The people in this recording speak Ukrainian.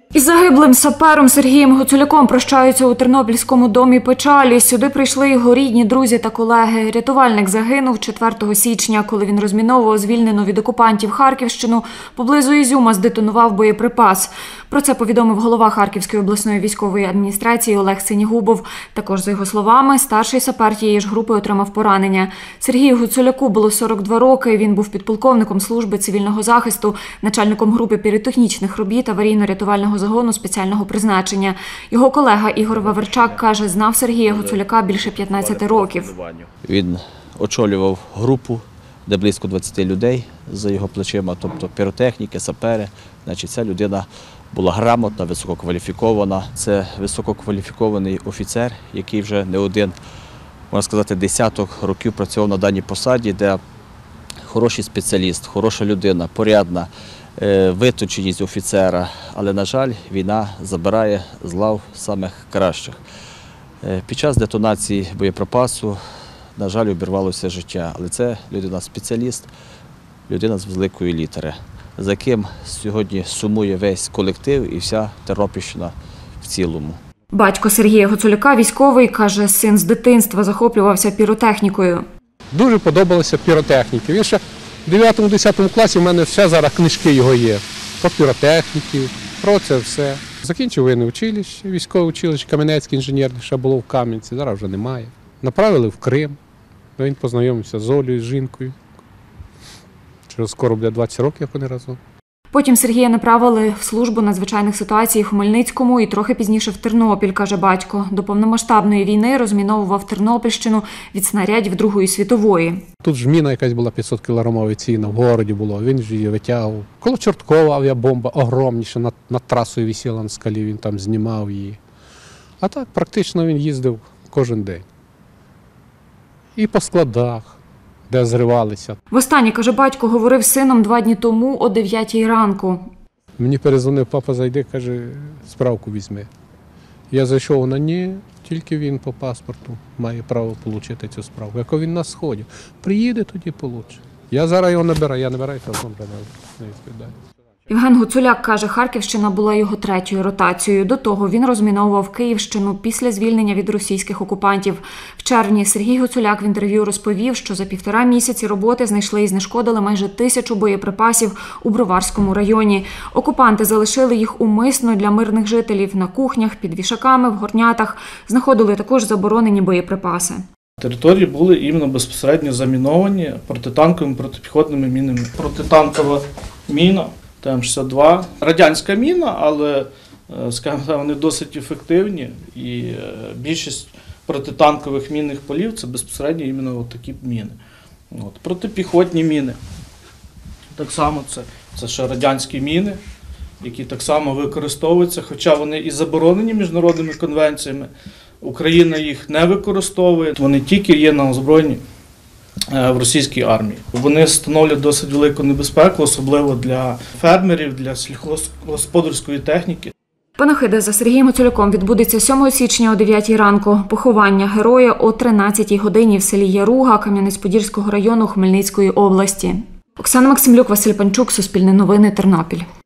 Із загиблим сапером Сергієм Гуцуляком прощаються у Тернопільському домі печалі. Сюди прийшли його рідні, друзі та колеги. Рятувальник загинув 4 січня, коли він розміновував звільнену від окупантів Харківщину. Поблизу Ізюма здетонував боєприпас. Про це повідомив голова Харківської обласної військової адміністрації Олег Синігубов. Також, за його словами, старший сапер тієї ж групи отримав поранення. Сергію Гуцуляку було 42 роки. Він був підполковником служби цивільного захисту, начальником групи піротехнічних робіт аварійно-рятувального загону спеціального призначення. Його колега Ігор Ваверчак каже, знав Сергія Гуцуляка більше 15 років. Він очолював групу, де близько 20 людей за його плечима, тобто піротехніки, сапери. Значить, ця людина була грамотна, висококваліфікована. Це висококваліфікований офіцер, який вже не один, можна сказати, десяток років працював на даній посаді, де хороший спеціаліст, хороша людина, порядна, витонченість офіцера. Але, на жаль, війна забирає з лав самих кращих. Під час детонації боєприпасу, на жаль, обірвалося життя. Але це людина-спеціаліст, людина з великої літери, за яким сьогодні сумує весь колектив і вся Тернопільщина в цілому. Батько Сергія Гуцуляка, військовий, каже, син з дитинства захоплювався піротехнікою. Дуже подобалося піротехніки. Він ще в 9-10 класі в мене ще зараз книжки його є. Про піротехніки, про це все. Закінчив воєнне училище, військове училище, Кам'янецьке інженерне, ще було в Кам'янці, зараз вже немає. Направили в Крим, він познайомився з Олею, з жінкою. Через скоро буде 20 років, як вони разом. Потім Сергія направили в службу надзвичайних ситуацій в Хмельницькому і трохи пізніше в Тернопіль, каже батько. До повномасштабної війни розміновував Тернопільщину від снарядів Другої світової. Тут ж міна якась була 500 кілограмова ціна, в городі було, він ж її витягував. Коло Чорткова авіабомба огромніша, над трасою висіла на скалі, він там знімав її. А так практично він їздив кожен день. І по складах, де зривалися. Востаннє, каже батько, говорив з сином 2 дні тому о 9 ранку. Мені перезвонив, папа, зайди, каже, справку візьми. Я зайшов, вона, ні, тільки він по паспорту має право отримати цю справку. Як він на сході. Приїде, тоді получить. Я зараз його набираю, я набираю телефон, не відповідаю. Євген Гуцуляк каже, Харківщина була його 3-ю ротацією. До того він розміновував Київщину після звільнення від російських окупантів. В червні Сергій Гуцуляк в інтерв'ю розповів, що за 1,5 місяці роботи знайшли і знешкодили майже 1000 боєприпасів у Броварському районі. Окупанти залишили їх умисно для мирних жителів на кухнях, під вішаками, в горнятах. Знаходили також заборонені боєприпаси. Території були іменно безпосередньо заміновані протитанковими, протипіхотними мінами. Протитанкова міна ТМ-62. Радянська міна, але, скажімо так, вони досить ефективні. І більшість протитанкових мінних полів – це безпосередньо іменно такі міни. Протипіхотні міни. Так само це ще радянські міни, які так само використовуються, хоча вони і заборонені міжнародними конвенціями. Україна їх не використовує, вони тільки є на озброєнні в російській армії. Вони становлять досить велику небезпеку, особливо для фермерів, для сільськогосподарської техніки. Панахида за Сергієм Гуцуляком відбудеться 7 січня о 9 ранку. Поховання героя о 13 годині в селі Яруга Кам'янець-Подільського району Хмельницької області. Оксана Максимлюк, Василь Панчук, Суспільне новини, Тернопіль.